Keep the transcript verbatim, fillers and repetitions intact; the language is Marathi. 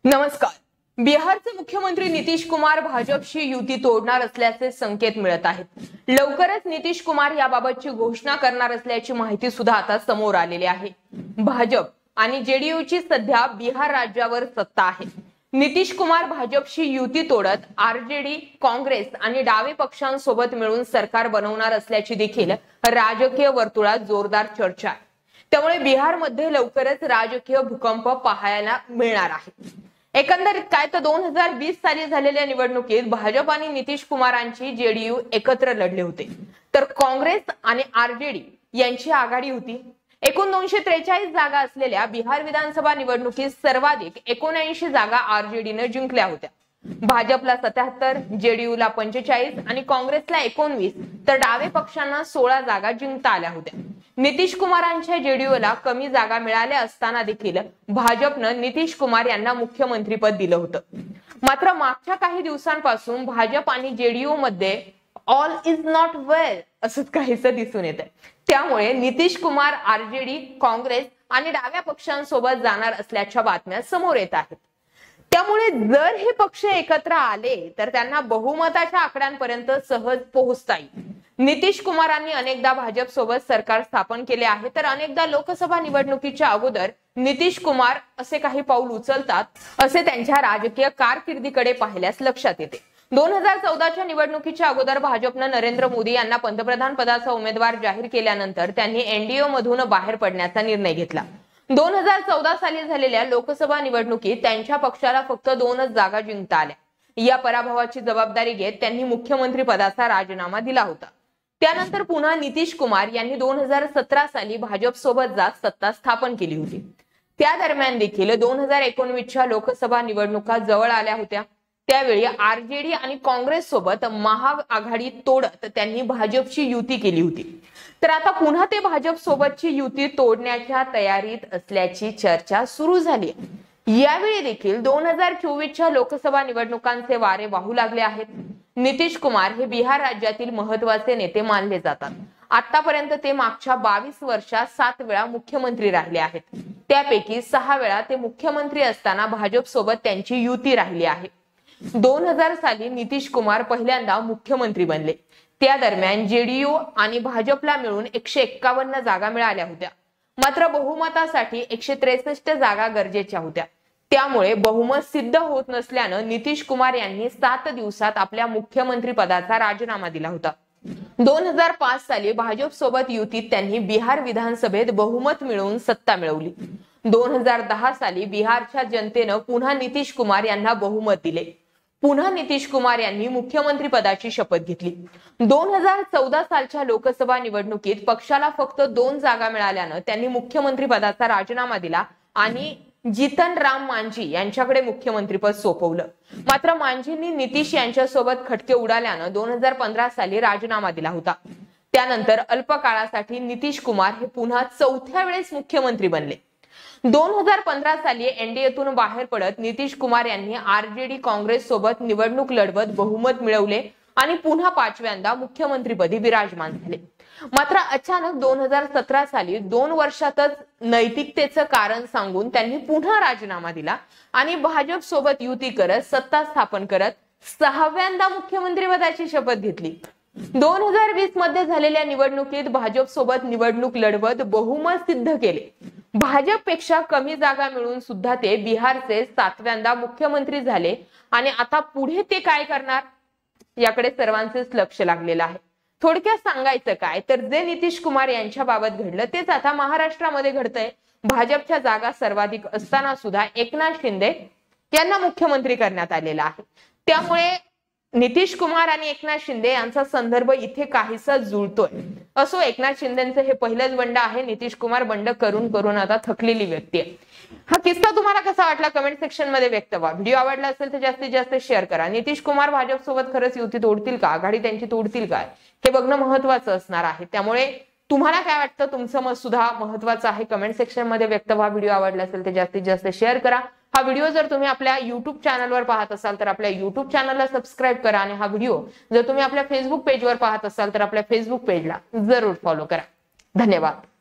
नमस्कार. बिहारचे मुख्यमंत्री नितीश कुमार भाजपशी युती तोडणार असल्याचे संकेत मिळत आहेत. लवकरच नितीश कुमार याबाबतची घोषणा करणार असल्याची माहिती सुद्धा आता समोर आलेली आहे. भाजप आणि जेडीयूची सध्या बिहार राज्यावर सत्ता आहे. नितीश कुमार भाजपशी युती तोडत आरजेडी, काँग्रेस आणि डावे पक्षांसोबत मिळून सरकार बनवणार असल्याची देखील राजकीय वर्तुळात जोरदार चर्चा आहे. त्यामुळे बिहारमध्ये लवकरच राजकीय भूकंप पाहायला मिळणार आहे. एकंदरीत काय तर दोन हजार वीस साली झालेल्या निवडणुकीत भाजप आणि नितीश कुमारांची जेडीयू एकत्र लढले होते, तर काँग्रेस आणि आरजेडी यांची आघाडी होती. एकूण दोनशे त्रेचाळीस जागा असलेल्या बिहार विधानसभा निवडणुकीत सर्वाधिक एकोणऐंशी जागा आरजेडीने जिंकल्या होत्या. भाजपला सत्याहत्तर, जेडीयूला पंचेचाळीस आणि काँग्रेसला एकोणवीस तर डावे पक्षांना सोळा जागा जिंकता आल्या होत्या. नितीश कुमारांच्या जेडीयूला कमी जागा मिळाल्या असताना देखील भाजपनं नितीश कुमार यांना मुख्यमंत्रीपद दिलं होतं. मात्र मागच्या काही दिवसांपासून भाजप आणि जेडीयू मध्ये ऑल इज नॉट वेल असं काहीसं दिसून येत आहे. त्यामुळे नितीश कुमार आरजेडी, काँग्रेस आणि डाव्या पक्षांसोबत जाणार असल्याच्या बातम्या समोर येत आहेत. त्यामुळे जर हे पक्ष एकत्र आले तर त्यांना बहुमताच्या आकड्यांपर्यंत सहज पोहोचता येईल. नितीश कुमारांनी अनेकदा भाजप सोबत सरकार स्थापन केले आहे, तर अनेकदा लोकसभा निवडणुकीच्या अगोदर नितीश कुमार असे काही पाऊल उचलतात असे त्यांच्या राजकीय कारकिर्दीकडे पाहिल्यास लक्षात येते. दोन हजार चौदाच्या निवडणुकीच्या अगोदर भाजपनं नरेंद्र मोदी यांना पंतप्रधान पदाचा उमेदवार जाहीर केल्यानंतर त्यांनी एनडीए मधून बाहेर पडण्याचा निर्णय घेतला. दोन हजार चौदा साली झालेल्या लोकसभा निवडणुकीत त्यांच्या पक्षाला फक्त दोनच जागा जिंकता आल्या. या पराभवाची जबाबदारी घेत त्यांनी मुख्यमंत्री पदाचा राजीनामा दिला होता. त्यानंतर पुन्हा नितीश कुमार यांनी दोन हजार सतरा साली भाजप सोबत जात सत्ता स्थापन केली होती. त्या दरम्यान देखील दोन हजार एकोणवीसच्या लोकसभा निवडणुका जवळ आल्या होत्या. त्यावेळी आरजेडी आणि काँग्रेस सोबत महाआघाडी तोडत त्यांनी भाजपची युती केली होती. तर आता पुन्हा ते भाजप सोबतची युती तोडण्याच्या तयारीत असल्याची चर्चा सुरू झाली. यावेळी देखील दोन हजार चोवीसच्या लोकसभा निवडणुकांचे वारे वाहू लागले आहेत. नितीश कुमार हे बिहार राज्यातील महत्वाचे नेते मानले जातात. आतापर्यंत ते मागच्या बावीस वर्षात सात वेळा मुख्यमंत्री राहिले आहेत. त्यापैकी सहा वेळा ते मुख्यमंत्री असताना भाजप सोबत त्यांची युती राहिली आहे. दोन हजार साली नितीश कुमार पहिल्यांदा मुख्यमंत्री बनले. त्या दरम्यान जेडीयू आणि भाजपला मिळून एकशे एक्कावन्न जागा मिळाल्या होत्या. मात्र बहुमतासाठी एकशे त्रेसष्ट जागा गरजेच्या होत्या. त्यामुळे बहुमत सिद्ध होत नसल्यानं नितीश कुमार यांनी सात दिवसात आपल्या मुख्यमंत्री पदाचा राजीनामा दिला होता. दोन हजार पाच साली भाजप सोबत युतीत त्यांनी बिहार विधानसभेत बहुमत मिळवून सत्ता मिळवली. दोन हजार दहा साली बिहारच्या जनतेनं पुन्हा नितीश कुमार यांना बहुमत दिले. पुन्हा नितीश कुमार यांनी मुख्यमंत्री पदाची शपथ घेतली. दोन हजार चौदा सालच्या लोकसभा निवडणुकीत पक्षाला फक्त दोन जागा मिळाल्यानं त्यांनी मुख्यमंत्री पदाचा राजीनामा दिला आणि जितन राम मांझी यांच्याकडे मुख्यमंत्रीपद सोपवलं. मात्र मांझींनी नितीश यांच्यासोबत खटके उडाल्यानं दोन हजार पंधरा साली राजीनामा दिला होता. त्यानंतर अल्प काळासाठी नितीश कुमार हे पुन्हा चौथ्या वेळेस मुख्यमंत्री बनले. दोन हजार पंधरा साली एनडीएतून बाहेर पडत नितीश कुमार यांनी आरजेडी, काँग्रेस सोबत निवडणूक लढवत बहुमत मिळवले आणि पुन्हा पाचव्यांदा मुख्यमंत्रीपदी विराजमान झाले. मात्र अचानक दोन हजार सतरा साली दोन वर्षातच नैतिकतेचं कारण सांगून त्यांनी पुन्हा राजीनामा दिला आणि भाजप सोबत युती करत सत्ता स्थापन करत सहाव्यांदा मुख्यमंत्री पदाची शपथ घेतली. दोन हजार वीस मध्ये झालेल्या निवडणुकीत भाजप सोबत निवडणूक लढवत बहुमत सिद्ध केले. भाजपपेक्षा कमी जागा मिळून सुद्धा ते बिहारचे सातव्यांदा मुख्यमंत्री झाले आणि आता पुढे ते काय करणार याकडे सर्वांचेच लक्ष लागलेलं आहे. थोडक्यात सांगायचं काय तर जे नितीश कुमार यांच्या बाबत घडलं तेच आता महाराष्ट्रामध्ये घडतंय. भाजपच्या जागा सर्वाधिक असताना सुद्धा एकनाथ शिंदे यांना मुख्यमंत्री करण्यात आलेला आहे. त्यामुळे नितीश कुमार आणि एकनाथ शिंदे यांचा संदर्भ इथे काहीसा जुळतोय. असो, एकनाथ शिंदेचं हे पहिलंच बंड आहे. नितीश कुमार बंड करून करून आता थकलेली व्यक्ती आहे. हा किस्सा तुम्हाला कसा वाटला कमेंट सेक्शन मध्ये व्यक्त व्हा. व्हिडिओ आवडला असेल तर जास्तीत जास्त शेअर करा. नितीश कुमार भाजप सोबत खरंच युती तोडतील का, आघाडी त्यांची तोडतील का, हे बघणं महत्वाचं असणार आहे. त्यामुळे तुम्हाला काय वाटतं, तुमचं मत सुद्धा महत्वाचं आहे. कमेंट सेक्शन मध्ये व्यक्त व्हा. व्हिडिओ आवडला असेल तर जास्तीत जास्त शेअर करा. हा व्हिडिओ जर तुम्ही आपल्या युट्यूब चॅनलवर पाहत असाल तर आपल्या युट्यूब चॅनलला सबस्क्राईब करा आणि हा व्हिडिओ जर तुम्ही आपल्या फेसबुक पेजवर पाहत असाल तर आपल्या फेसबुक पेजला जरूर फॉलो करा. धन्यवाद.